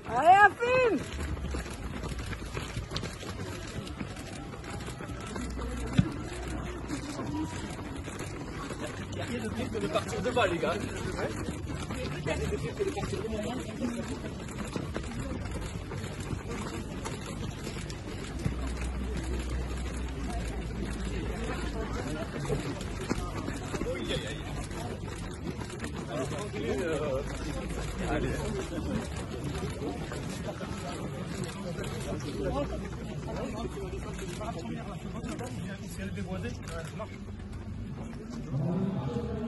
Allez, affine! Il y a rien de pire que de partir devant, les gars. Il y a rien de pire que de partir devant. Allez. Si elle est déboisée, ça marche.